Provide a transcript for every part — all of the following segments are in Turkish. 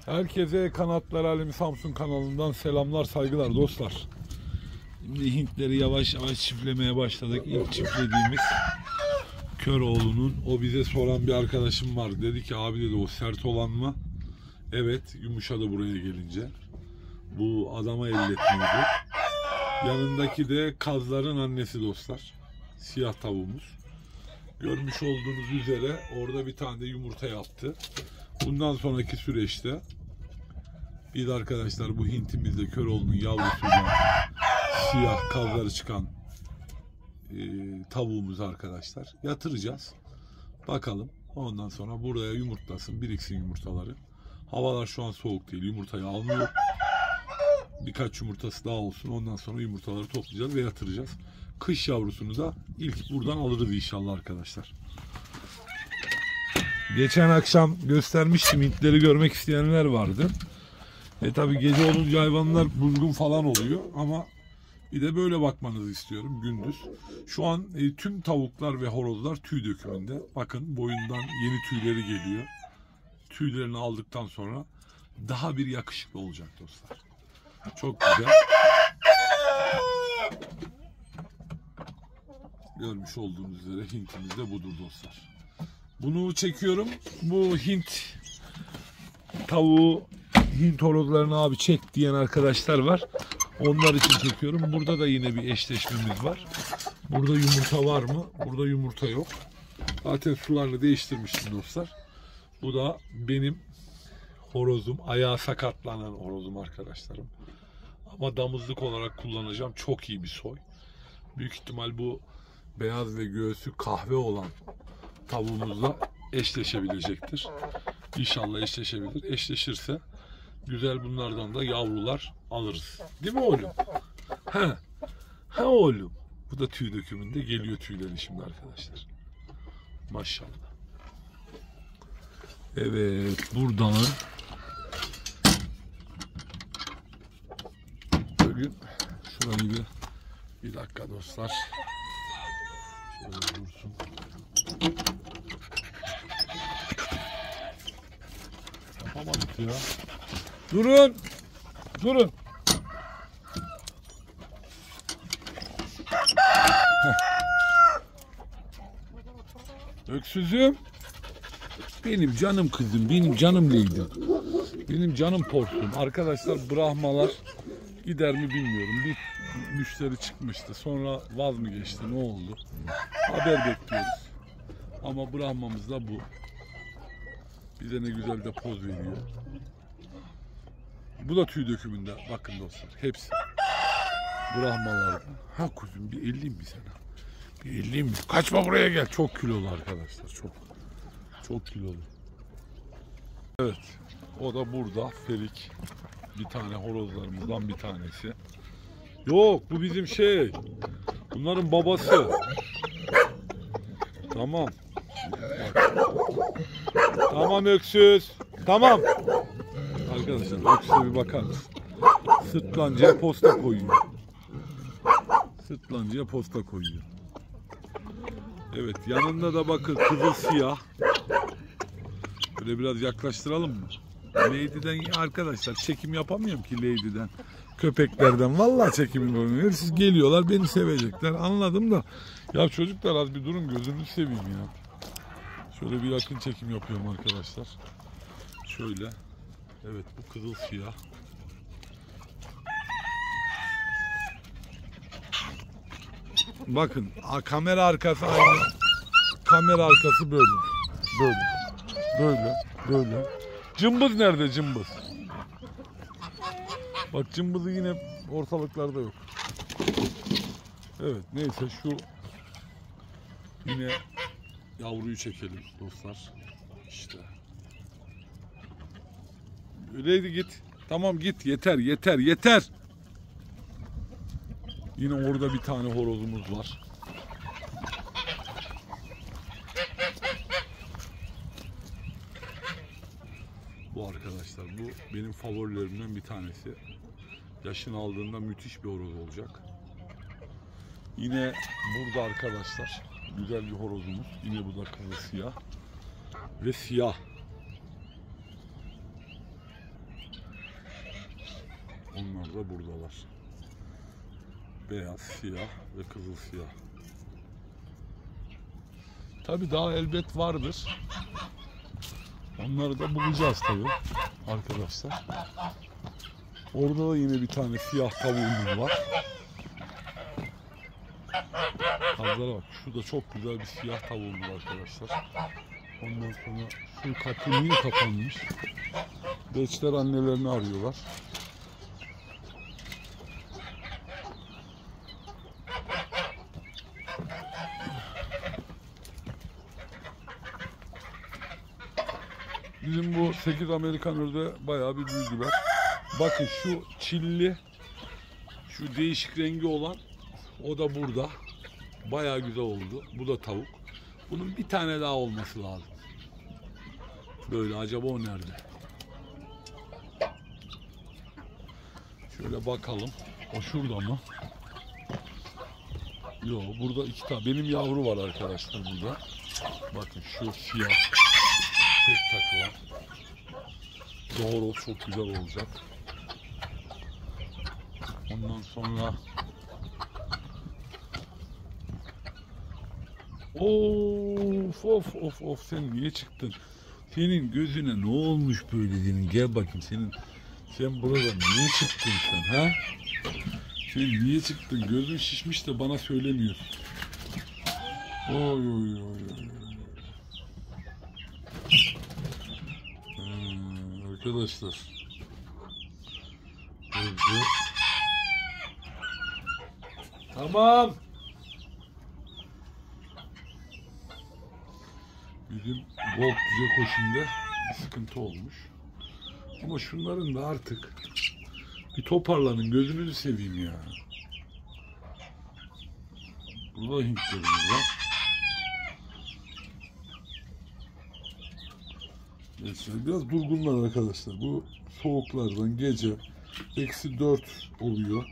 Herkese Kanatlar Alemi Samsun kanalından selamlar, saygılar dostlar. Şimdi Hintleri yavaş yavaş çiftlemeye başladık. İlk çiftlediğimiz Köroğlu'nun, o bize soran bir arkadaşım var. Dedi ki abi dedi, o sert olan mı? Evet, yumuşadı buraya gelince. Bu adama elletmeydi. Yanındaki de kazların annesi dostlar. Siyah tavuğumuz. Görmüş olduğunuz üzere orada bir tane de yumurta yaptı. Bundan sonraki süreçte biz arkadaşlar bu Hintimizde Köroğlu'nun yavrusuyla siyah kazları çıkan tavuğumuzu arkadaşlar yatıracağız. Bakalım, ondan sonra buraya yumurtlasın, biriksin yumurtaları. Havalar şu an soğuk değil, yumurtayı almıyor. Birkaç yumurtası daha olsun, ondan sonra yumurtaları toplayacağız ve yatıracağız. Kış yavrusunu da ilk buradan alırız inşallah arkadaşlar. Geçen akşam göstermiştim, Hintleri görmek isteyenler vardı. Tabi gece olunca hayvanlar buzgun falan oluyor ama bir de böyle bakmanızı istiyorum gündüz. Şu an tüm tavuklar ve horozlar tüy dökümünde. Bakın, boyundan yeni tüyleri geliyor. Tüylerini aldıktan sonra daha bir yakışıklı olacak dostlar. Çok güzel. Görmüş olduğunuz üzere Hintimiz de budur dostlar. Bunu çekiyorum. Bu Hint tavuğu, Hint horozlarını abi çek diyen arkadaşlar var. Onlar için çekiyorum. Burada da yine bir eşleşmemiz var. Burada yumurta var mı? Burada yumurta yok. Zaten sularını değiştirmiştim dostlar. Bu da benim horozum. Ayağı sakatlanan horozum arkadaşlarım. Ama damızlık olarak kullanacağım. Çok iyi bir soy. Büyük ihtimal bu beyaz ve göğsü kahve olan tavuğumuzla eşleşebilecektir. İnşallah eşleşebilir. Eşleşirse güzel bunlardan da yavrular alırız. Değil mi oğlum? Ha oğlum. Bu da tüy dökümünde, geliyor tüyleri şimdi arkadaşlar. Maşallah. Evet, buradan bugün şurayı bir dakika dostlar. Şöyle dursun. Yapamadık ya. Durun. Durun. Öksüzüm. Benim canım kızım, benim canım Leydim. Benim canım portum. Arkadaşlar, Brahmalar gider mi bilmiyorum. Bir müşteri çıkmıştı. Sonra vaz mı geçti, ne oldu? Haber bekliyoruz. Ama Brahmamız da bu. Bize ne güzel de poz veriyor. Bu da tüy dökümünde. Bakın dostlar, hepsi Brahmalar. Ha kuzum, bir elleyim mi sana? Bir elleyim mi? Kaçma, buraya gel. Çok kilolu arkadaşlar, çok kilolu. Evet, o da burada Ferik. Bir tane horozlarımızdan bir tanesi. Yok, bu bizim şey. Bunların babası. Tamam. Tamam öksüz. Tamam. Arkadaşlar, öksüze bir bakar mısın? Sırtlancıya posta koyuyor. Sırtlancıya posta koyuyor. Evet, yanında da bakın kızıl siyah. Böyle biraz yaklaştıralım mı? Lady'den arkadaşlar çekim yapamıyorum ki Lady'den. Köpeklerden vallahi çekim yapamıyorum. Siz geliyorlar, beni sevecekler. Anladım da. Ya çocuklar, az bir durun, gözünüzü seveyim ya. Şöyle bir yakın çekim yapıyorum arkadaşlar. Şöyle. Evet, bu kızıl siyah. Bakın, kamera arkası aynı. Kamera arkası böyle. Böyle. Cımbız nerede, cımbız? Bak, cımbızı yine ortalıklarda yok. Evet, neyse, şu yine yavruyu çekelim dostlar. İşte. Öyleydi, git. Tamam, git, yeter. Yine orada bir tane horozumuz var. Bu arkadaşlar, bu benim favorilerimden bir tanesi. Yaşını aldığında müthiş bir horoz olacak. Yine burada arkadaşlar güzel bir horozumuz. Yine bu da kızıl siyah ve siyah. da buradalar. Beyaz, siyah ve kızıl siyah. Tabii daha elbet vardır. Onları da bulacağız tabii arkadaşlar. Orada da yine bir tane siyah tavuğumuz var. Kazlara bak. Şurada çok güzel bir siyah tavuğumuz var arkadaşlar. Ondan sonra şu kapı niye kapanmış? Beçler annelerini arıyorlar. Bizim bu 8 Amerikan ördeği bayağı bir büyüdüler. Bakın şu çilli, şu değişik rengi olan o da burada. Bayağı güzel oldu. Bu da tavuk. Bunun bir tane daha olması lazım. Böyle acaba o nerede? Şöyle bakalım. O şurada mı? Yok, burada iki tane. Benim yavru var arkadaşlar burada. Bakın şu siyah tek takılan. Doğru, çok güzel olacak. Ondan sonra of sen niye çıktın? Senin gözüne ne olmuş böyle senin? Gel bakayım sen burada niye çıktın sen ha? Sen niye çıktın? Gözün şişmiş de bana söylemiyorsun. Oy. Arkadaşlar. Evde. Tamam. Bizim Gold Düze koşunda bir sıkıntı olmuş. Ama şunların da artık bir toparlanın, gözünüzü seveyim ya. Burada Hintlerimiz var. Neyse, biraz durgunlar arkadaşlar. Bu soğuklardan gece -4 oluyor.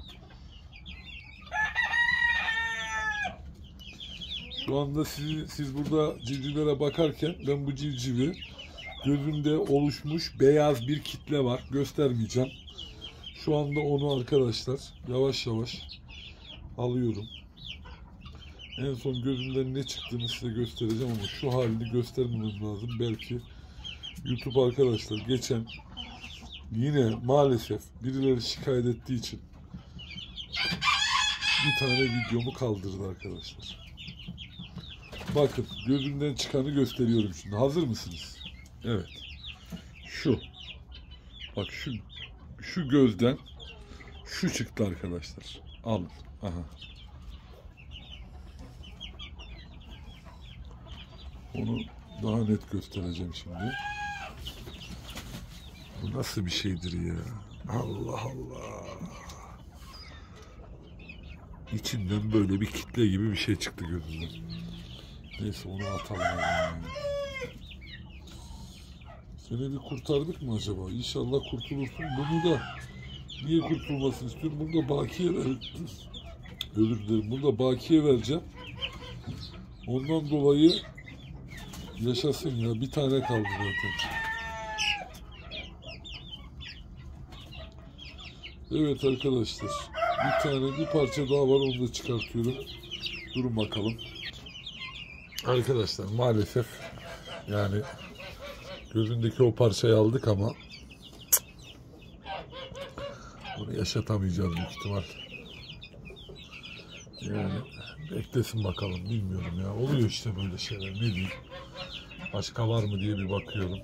Şu anda siz burada civcivlere bakarken ben bu civcivi gözünde oluşmuş beyaz bir kitle var. Göstermeyeceğim. Şu anda onu arkadaşlar yavaş yavaş alıyorum. En son gözümden ne çıktığını size göstereceğim ama şu halini göstermemem lazım. Belki YouTube arkadaşlar geçen yine maalesef birileri şikayet ettiği için bir tane videomu kaldırdı arkadaşlar. Bakın gözümden çıkanı gösteriyorum şimdi. Hazır mısınız? Evet. Şu. Bak şu gözden şu çıktı arkadaşlar. Alın. Aha. Onu daha net göstereceğim şimdi. Bu nasıl bir şeydir ya? Allah Allah. İçinden böyle bir kitle gibi bir şey çıktı gözümden. Neyse onu atalım. Yani. Seni bir kurtardık mı acaba? İnşallah kurtulursun. Bunu da niye kurtulmasını istiyorum? Bunu da bakiye özür dilerim. Bunu da bakiye vereceğim. Ondan dolayı yaşasın ya. Bir tane kaldı zaten. Evet arkadaşlar. Bir parça daha var. Onu da çıkartıyorum. Durun bakalım. Arkadaşlar maalesef yani gözündeki o parçayı aldık ama bunu yaşatamayacağız büyük ihtimal. Yani beklesin bakalım, bilmiyorum ya. Oluyor işte böyle şeyler, ne diyeyim. Başka var mı diye bir bakıyorum.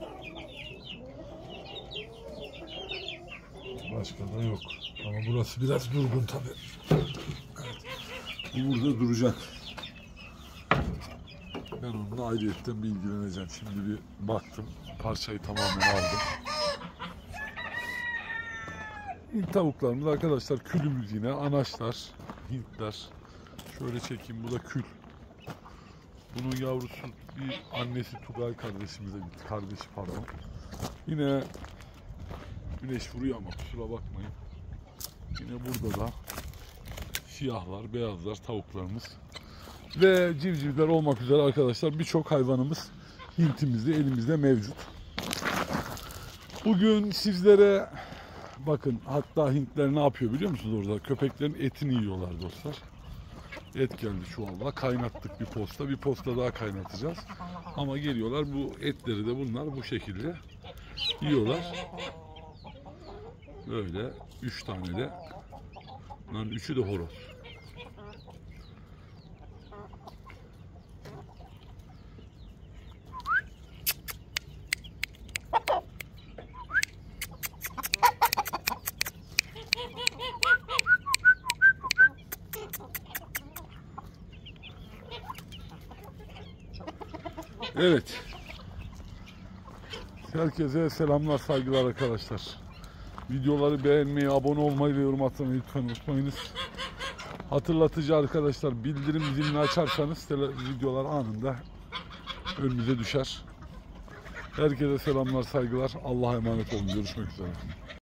Başka da yok. Ama burası biraz durgun tabii. Evet. Bu burada duracak. Ben onunla ayrıyetten bir ilgileneceğim. Şimdi bir baktım. Parçayı tamamen aldım. Hint tavuklarımız arkadaşlar, külümüz yine. Anaçlar, Hintler. Şöyle çekeyim, bu da kül. Bunun yavrusu bir annesi Tugay kardeşimize gitti. Kardeşi pardon. Yine güneş vuruyor ama kusura bakmayın. Yine burada da siyahlar, beyazlar tavuklarımız. Ve civcivler olmak üzere arkadaşlar birçok hayvanımız Hint'imizde, elimizde mevcut. Bugün sizlere bakın hatta Hintler ne yapıyor biliyor musunuz orada? Köpeklerin etini yiyorlar dostlar. Et geldi çuvalla. Kaynattık bir posta. Bir posta daha kaynatacağız. Ama geliyorlar bu etleri de bunlar bu şekilde yiyorlar. Böyle 3 tane de. Bunların 3'ü de horoz. Evet. Herkese selamlar, saygılar arkadaşlar. Videoları beğenmeyi, abone olmayı ve yorum atmayı lütfen unutmayınız. Hatırlatıcı arkadaşlar, bildirim zilini açarsanız videolar anında önünüze düşer. Herkese selamlar, saygılar. Allah'a emanet olun. Görüşmek üzere.